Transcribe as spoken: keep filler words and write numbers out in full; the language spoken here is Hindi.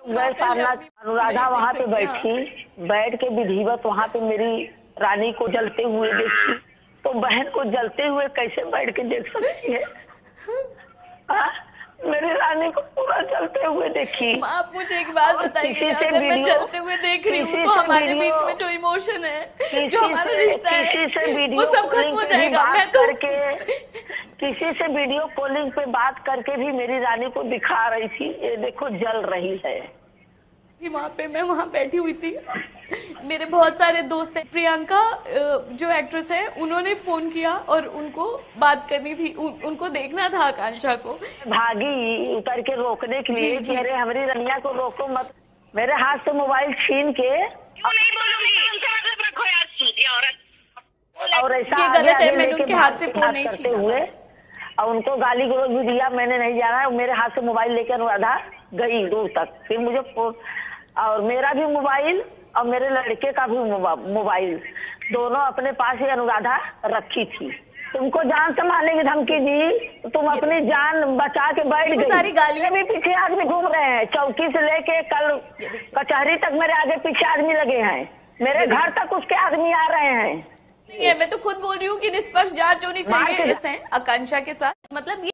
मैं सामना अनुराधा वहाँ पे बैठी, बैठ के विधिवत वहाँ पे मेरी रानी को जलते हुए देखी, तो बहन को जलते हुए कैसे बैठ के देख सकती है? आ? मेरी रानी को पूरा जलते हुए देखी। आप मुझे एक बात बताइए, अगर मैं जलते हुए देख रही हूँ तो हमारे बीच में जो इमोशन है, जो हमारा रिश्ता है, वो सब खत्म हो जाएगा। मैं तो किसी से वीडियो कॉलिंग पे बात करके भी मेरी रानी को दिखा रही थी, ये देखो जल रही है। वहाँ पे मैं वहाँ बैठी हुई थी, मेरे बहुत सारे दोस्त हैं। प्रियंका जो एक्ट्रेस है, उन्होंने फोन किया और उनको बात करनी थी, उन, उनको देखना था आकांक्षा को। भागी उतर के रोकने के लिए कि अरे हमारी रनिया को रोको मत। मेरे हाथ से मोबाइल छीन के नहीं बोलूंगी और ऐसा ये गलत है, मैंने उनके हाथ से फोन नहीं छीना हुए और उनको गाली गलौज भी दिया, मैंने नहीं जाना। मेरे हाथ से मोबाइल लेकर अनुराधा गई दूर तक, फिर मुझे और मेरा भी मोबाइल और मेरे लड़के का भी मोबाइल दोनों अपने पास ही अनुराधा रखी थी। तुमको जान से मारने की धमकी दी, तुम अपनी जान बचा के बैठ गई। सारी गालियां भी पीछे आदमी घूम रहे हैं, चौकी से लेके कल कचहरी तक मेरे आगे पीछे आदमी लगे हैं, मेरे घर तक उसके आदमी आ रहे हैं। नहीं है, मैं तो खुद बोल रही हूँ कि निष्पक्ष जांच होनी चाहिए इस आकांक्षा के साथ। मतलब